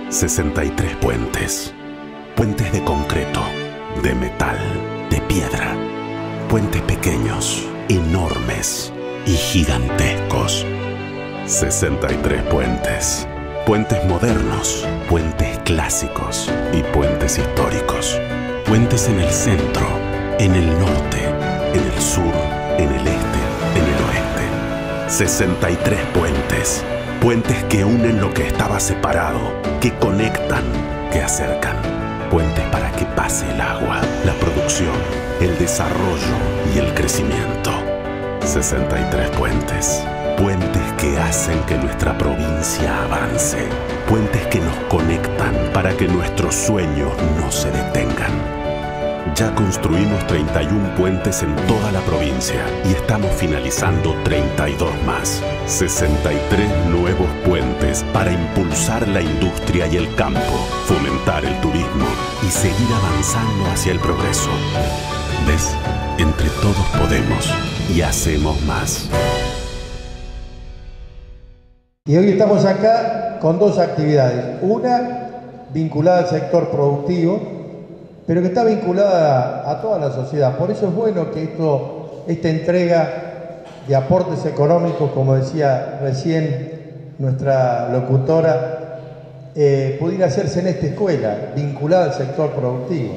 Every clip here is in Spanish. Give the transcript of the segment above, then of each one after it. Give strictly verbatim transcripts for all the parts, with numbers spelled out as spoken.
sesenta y tres puentes. Puentes de concreto, de metal, de piedra. Puentes pequeños, enormes y gigantescos. sesenta y tres puentes. Puentes modernos, puentes clásicos y puentes históricos. Puentes en el centro, en el norte, en el sur, en el este, en el oeste. sesenta y tres puentes. Puentes que unen lo que estaba separado, que conectan, que acercan. Puentes para que pase el agua, la producción, el desarrollo y el crecimiento. sesenta y tres puentes. Puentes que hacen que nuestra provincia avance. Puentes que nos conectan para que nuestros sueños no se detengan. Ya construimos treinta y un puentes en toda la provincia y estamos finalizando treinta y dos más. sesenta y tres nuevos puentes para impulsar la industria y el campo, fomentar el turismo y seguir avanzando hacia el progreso. ¿Ves? Entre todos podemos y hacemos más. Y hoy estamos acá con dos actividades. Una vinculada al sector productivo, pero que está vinculada a, a toda la sociedad. Por eso es bueno que esto, esta entrega de aportes económicos, como decía recién nuestra locutora, eh, pudiera hacerse en esta escuela, vinculada al sector productivo.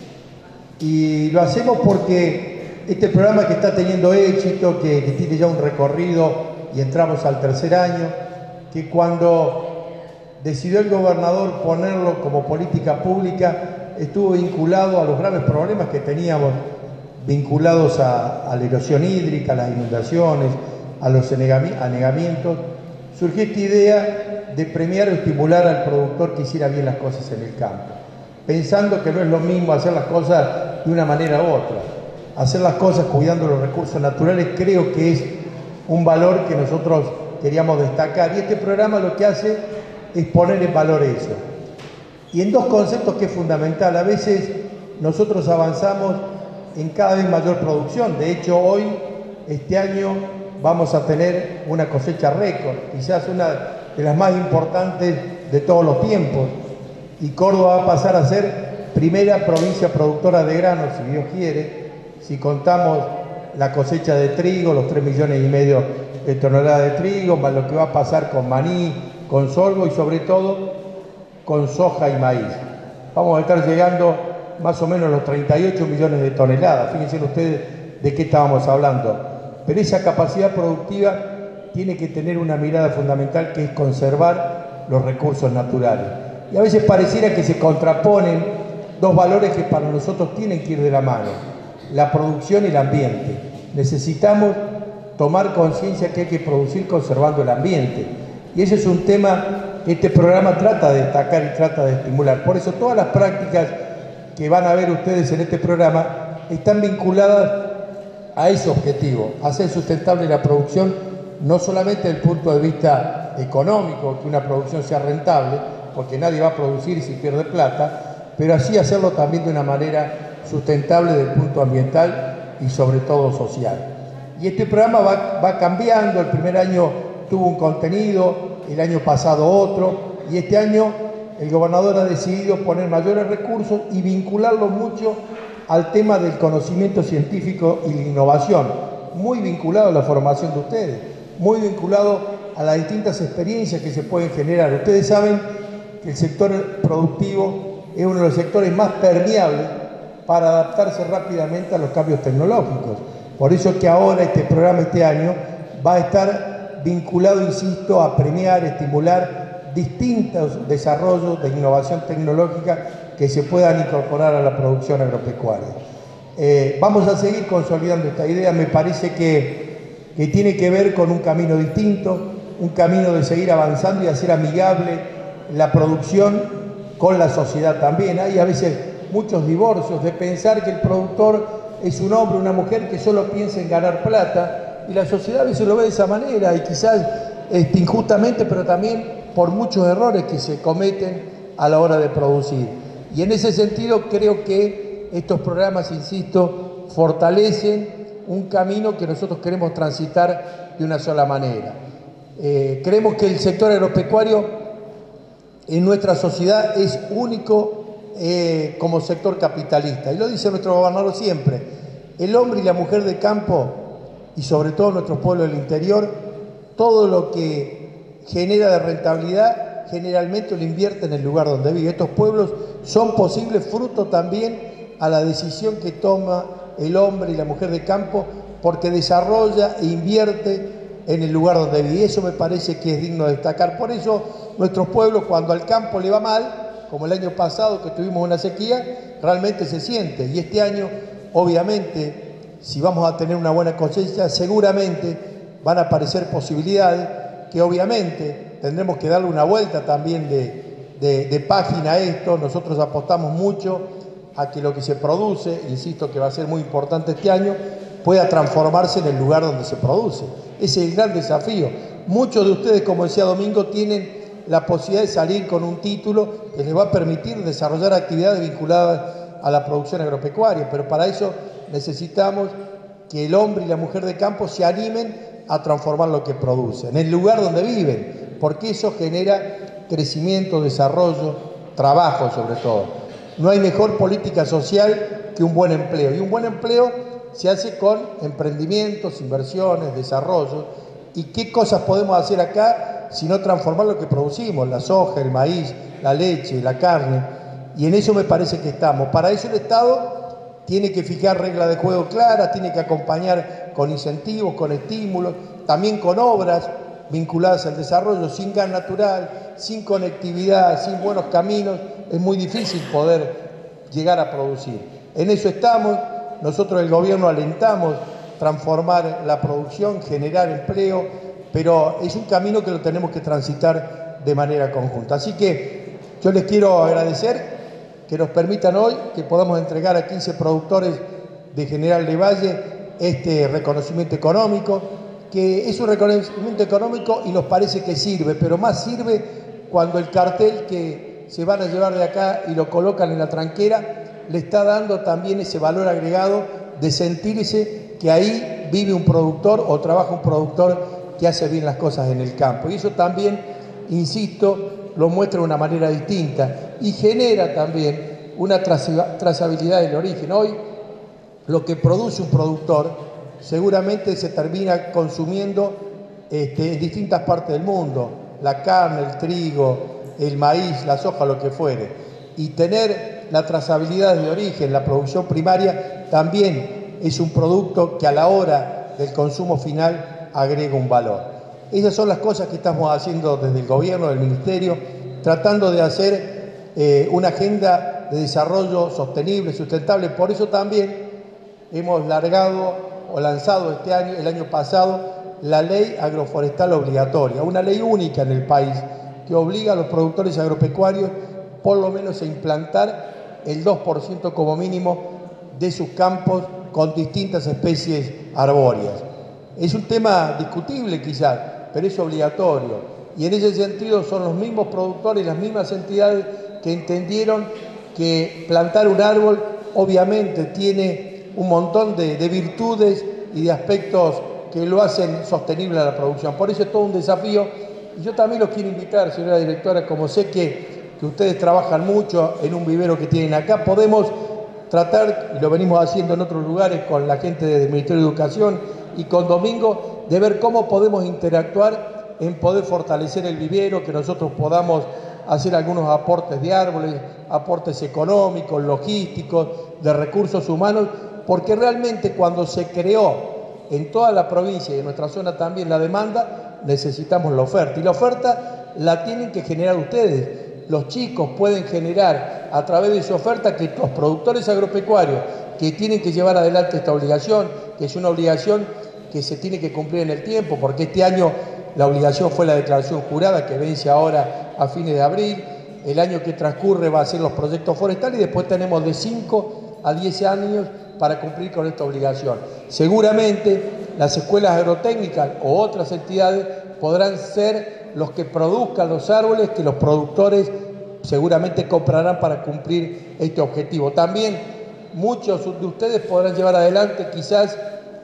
Y lo hacemos porque este programa que está teniendo éxito, que, que tiene ya un recorrido y entramos al tercer año, que cuando decidió el gobernador ponerlo como política pública, estuvo vinculado a los graves problemas que teníamos vinculados a, a la erosión hídrica, a las inundaciones, a los anegamientos. Surgió esta idea de premiar o estimular al productor que hiciera bien las cosas en el campo, pensando que no es lo mismo hacer las cosas de una manera u otra. Hacer las cosas cuidando los recursos naturales creo que es un valor que nosotros queríamos destacar, y este programa lo que hace es poner en valor eso. Y en dos conceptos que es fundamental. A veces nosotros avanzamos en cada vez mayor producción. De hecho, hoy, este año, vamos a tener una cosecha récord, quizás una de las más importantes de todos los tiempos. Y Córdoba va a pasar a ser primera provincia productora de granos, si Dios quiere, si contamos la cosecha de trigo, los tres millones y medio de toneladas de trigo, más lo que va a pasar con maní, con sorgo y sobre todo con soja y maíz. Vamos a estar llegando más o menos a los treinta y ocho millones de toneladas. Fíjense ustedes de qué estábamos hablando. Pero esa capacidad productiva tiene que tener una mirada fundamental, que es conservar los recursos naturales. Y a veces pareciera que se contraponen dos valores que para nosotros tienen que ir de la mano: la producción y el ambiente. Necesitamos tomar conciencia que hay que producir conservando el ambiente. Y ese es un tema que este programa trata de destacar y trata de estimular. Por eso todas las prácticas que van a ver ustedes en este programa están vinculadas a ese objetivo, a hacer sustentable la producción, no solamente desde el punto de vista económico, que una producción sea rentable, porque nadie va a producir si pierde plata, pero así hacerlo también de una manera sustentable desde el punto ambiental y sobre todo social. Y este programa va, va cambiando. El primer año tuvo un contenido, el año pasado otro, y este año el gobernador ha decidido poner mayores recursos y vincularlo mucho al tema del conocimiento científico y la innovación, muy vinculado a la formación de ustedes, muy vinculado a las distintas experiencias que se pueden generar. Ustedes saben que el sector productivo es uno de los sectores más permeables para adaptarse rápidamente a los cambios tecnológicos. Por eso es que ahora este programa este año va a estar vinculado, insisto, a premiar, estimular distintos desarrollos de innovación tecnológica que se puedan incorporar a la producción agropecuaria. Eh, vamos a seguir consolidando esta idea. Me parece que, que tiene que ver con un camino distinto, un camino de seguir avanzando y hacer amigable la producción con la sociedad también. Hay a veces muchos divorcios de pensar que el productor es un hombre, una mujer que solo piensa en ganar plata, y la sociedad a veces lo ve de esa manera, y quizás este, injustamente, pero también por muchos errores que se cometen a la hora de producir. Y en ese sentido creo que estos programas, insisto, fortalecen un camino que nosotros queremos transitar de una sola manera. Eh, creemos que el sector agropecuario en nuestra sociedad es único eh, como sector capitalista. Y lo dice nuestro gobernador siempre, el hombre y la mujer de campo, y sobre todo nuestros pueblos del interior, todo lo que genera de rentabilidad generalmente lo invierte en el lugar donde vive. Estos pueblos son posibles fruto también a la decisión que toma el hombre y la mujer de campo, porque desarrolla e invierte en el lugar donde vive. Y eso me parece que es digno de destacar. Por eso nuestros pueblos, cuando al campo le va mal, como el año pasado que tuvimos una sequía, realmente se siente. Y este año, obviamente, si vamos a tener una buena cosecha, seguramente van a aparecer posibilidades que obviamente tendremos que darle una vuelta también de, de, de página a esto. Nosotros apostamos mucho a que lo que se produce, insisto que va a ser muy importante este año, pueda transformarse en el lugar donde se produce. Ese es el gran desafío. Muchos de ustedes, como decía Domingo, tienen la posibilidad de salir con un título que les va a permitir desarrollar actividades vinculadas a la producción agropecuaria, pero para eso necesitamos que el hombre y la mujer de campo se animen a transformar lo que producen, en el lugar donde viven, porque eso genera crecimiento, desarrollo, trabajo sobre todo. No hay mejor política social que un buen empleo, y un buen empleo se hace con emprendimientos, inversiones, desarrollo. ¿Y qué cosas podemos hacer acá si no transformar lo que producimos? La soja, el maíz, la leche, la carne, y en eso me parece que estamos. Para eso el Estado tiene que fijar reglas de juego claras, tiene que acompañar con incentivos, con estímulos, también con obras vinculadas al desarrollo. Sin gas natural, sin conectividad, sin buenos caminos, es muy difícil poder llegar a producir. En eso estamos. Nosotros el gobierno alentamos transformar la producción, generar empleo, pero es un camino que lo tenemos que transitar de manera conjunta. Así que yo les quiero agradecer que nos permitan hoy que podamos entregar a quince productores de General de Valle este reconocimiento económico, que es un reconocimiento económico y nos parece que sirve, pero más sirve cuando el cartel que se van a llevar de acá y lo colocan en la tranquera le está dando también ese valor agregado de sentirse que ahí vive un productor o trabaja un productor que hace bien las cosas en el campo. Y eso también, insisto, lo muestra de una manera distinta y genera también una trazabilidad del origen. Hoy, lo que produce un productor seguramente se termina consumiendo este, en distintas partes del mundo, la carne, el trigo, el maíz, la soja, lo que fuere. Y tener la trazabilidad de origen, la producción primaria, también es un producto que a la hora del consumo final agrega un valor. Esas son las cosas que estamos haciendo desde el gobierno, del ministerio, tratando de hacer eh, una agenda de desarrollo sostenible, sustentable. Por eso también hemos largado o lanzado este año, el año pasado, la ley agroforestal obligatoria, una ley única en el país que obliga a los productores agropecuarios por lo menos a implantar el dos por ciento como mínimo de sus campos con distintas especies arbóreas. Es un tema discutible quizás, pero es obligatorio. Y en ese sentido son los mismos productores, las mismas entidades que entendieron que plantar un árbol obviamente tiene un montón de, de virtudes y de aspectos que lo hacen sostenible a la producción. Por eso es todo un desafío. Y yo también los quiero invitar, señora directora, como sé que que ustedes trabajan mucho en un vivero que tienen acá, podemos tratar, y lo venimos haciendo en otros lugares con la gente del Ministerio de Educación y con Domingo, de ver cómo podemos interactuar en poder fortalecer el vivero, que nosotros podamos hacer algunos aportes de árboles, aportes económicos, logísticos, de recursos humanos, porque realmente cuando se creó en toda la provincia y en nuestra zona también la demanda, necesitamos la oferta. Y la oferta la tienen que generar ustedes. Los chicos pueden generar a través de su oferta que los productores agropecuarios que tienen que llevar adelante esta obligación, que es una obligación que se tiene que cumplir en el tiempo, porque este año la obligación fue la declaración jurada que vence ahora a fines de abril, el año que transcurre va a ser los proyectos forestales y después tenemos de cinco a diez años para cumplir con esta obligación. Seguramente las escuelas agrotécnicas o otras entidades podrán ser los que produzcan los árboles que los productores seguramente comprarán para cumplir este objetivo. También muchos de ustedes podrán llevar adelante quizás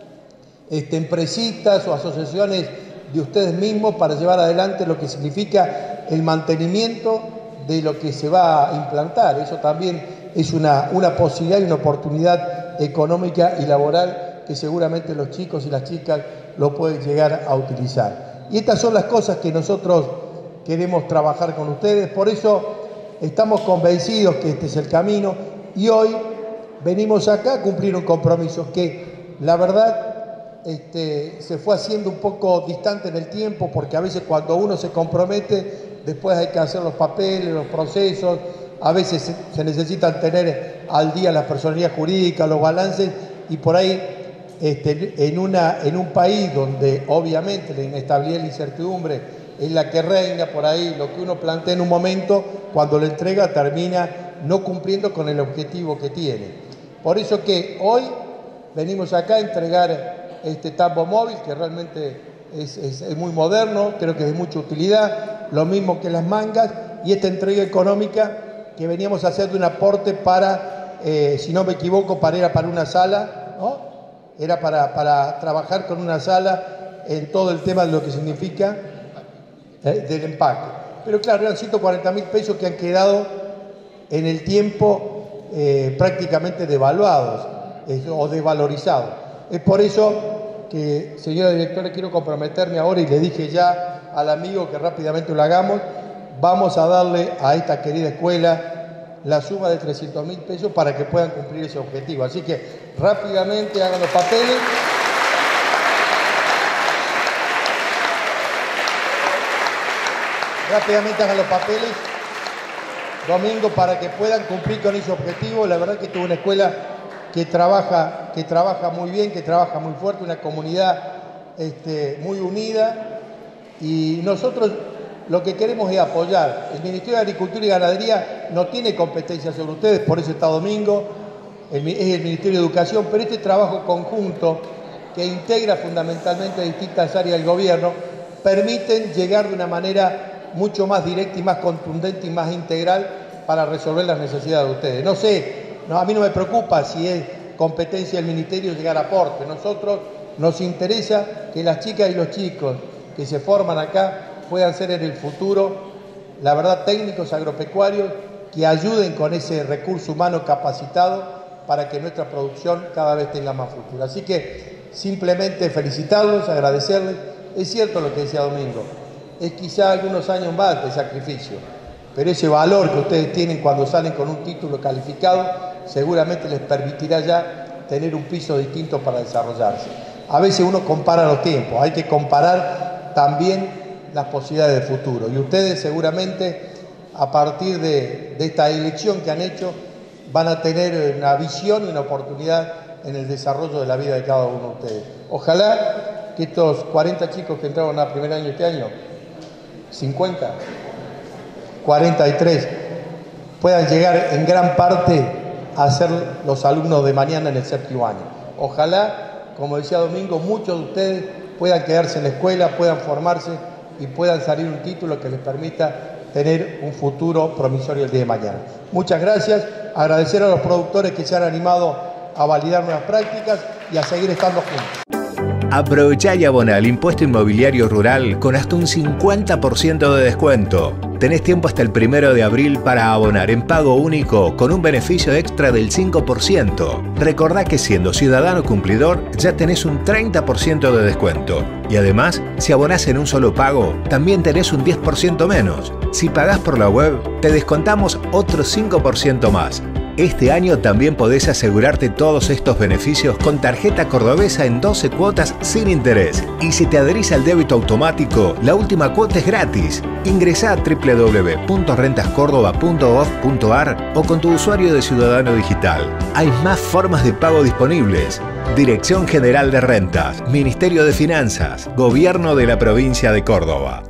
este, empresitas o asociaciones de ustedes mismos para llevar adelante lo que significa el mantenimiento de lo que se va a implantar. Eso también es una, una posibilidad y una oportunidad económica y laboral que seguramente los chicos y las chicas lo pueden llegar a utilizar. Y estas son las cosas que nosotros queremos trabajar con ustedes, por eso estamos convencidos que este es el camino y hoy venimos acá a cumplir un compromiso que la verdad este, se fue haciendo un poco distante en el tiempo, porque a veces cuando uno se compromete después hay que hacer los papeles, los procesos, a veces se, se necesitan tener al día las personalidades jurídicas, los balances, y por ahí este, en, una, en un país donde obviamente la inestabilidad y la incertidumbre es la que reina, por ahí lo que uno plantea en un momento, cuando lo entrega termina no cumpliendo con el objetivo que tiene. Por eso que hoy venimos acá a entregar este tambo móvil, que realmente es, es, es muy moderno, creo que es de mucha utilidad, lo mismo que las mangas, y esta entrega económica que veníamos a hacer de un aporte para, eh, si no me equivoco, para, era para una sala, ¿no? Era para, para trabajar con una sala en todo el tema de lo que significa eh, del empaque. Pero claro, eran ciento cuarenta mil pesos que han quedado en el tiempo eh, prácticamente devaluados eh, o desvalorizados. Es por eso que, señora directora, quiero comprometerme ahora, y le dije ya al amigo que rápidamente lo hagamos, vamos a darle a esta querida escuela la suma de trescientos mil pesos para que puedan cumplir ese objetivo. Así que rápidamente hagan los papeles. Rápidamente hagan los papeles, Domingo, para que puedan cumplir con ese objetivo. La verdad que esto es una escuela que trabaja, que trabaja muy bien, que trabaja muy fuerte, una comunidad este, muy unida, y nosotros lo que queremos es apoyar. El Ministerio de Agricultura y Ganadería no tiene competencia sobre ustedes, por eso está Domingo, el, es el Ministerio de Educación, pero este trabajo conjunto que integra fundamentalmente distintas áreas del gobierno permiten llegar de una manera mucho más directa y más contundente y más integral para resolver las necesidades de ustedes. No sé, no, a mí no me preocupa si es competencia del Ministerio llegar a aporte. Nosotros nos interesa que las chicas y los chicos que se forman acá puedan ser en el futuro, la verdad, técnicos agropecuarios que ayuden con ese recurso humano capacitado para que nuestra producción cada vez tenga más futuro. Así que simplemente felicitarlos, agradecerles. Es cierto lo que decía Domingo, es quizá algunos años más de sacrificio, pero ese valor que ustedes tienen cuando salen con un título calificado seguramente les permitirá ya tener un piso distinto para desarrollarse. A veces uno compara los tiempos, hay que comparar también las posibilidades de futuro, y ustedes seguramente a partir de, de esta elección que han hecho van a tener una visión y una oportunidad en el desarrollo de la vida de cada uno de ustedes. Ojalá que estos cuarenta chicos que entraron a primer año este año, cincuenta, cuarenta y tres, puedan llegar en gran parte a ser los alumnos de mañana en el séptimo año. Ojalá, como decía Domingo, muchos de ustedes puedan quedarse en la escuela, puedan formarse y puedan salir un título que les permita tener un futuro promisorio el día de mañana. Muchas gracias, agradecer a los productores que se han animado a validar nuevas prácticas y a seguir estando juntos. Aprovechá y abona el impuesto inmobiliario rural con hasta un cincuenta por ciento de descuento. Tenés tiempo hasta el primero de abril para abonar en pago único con un beneficio extra del cinco por ciento. Recordá que siendo ciudadano cumplidor ya tenés un treinta por ciento de descuento. Y además, si abonás en un solo pago, también tenés un diez por ciento menos. Si pagás por la web, te descontamos otro cinco por ciento más. Este año también podés asegurarte todos estos beneficios con tarjeta cordobesa en doce cuotas sin interés. Y si te adherís al débito automático, la última cuota es gratis. Ingresá a doble u doble u doble u punto rentas córdoba punto gov punto ar o con tu usuario de Ciudadano Digital. Hay más formas de pago disponibles. Dirección General de Rentas, Ministerio de Finanzas, Gobierno de la Provincia de Córdoba.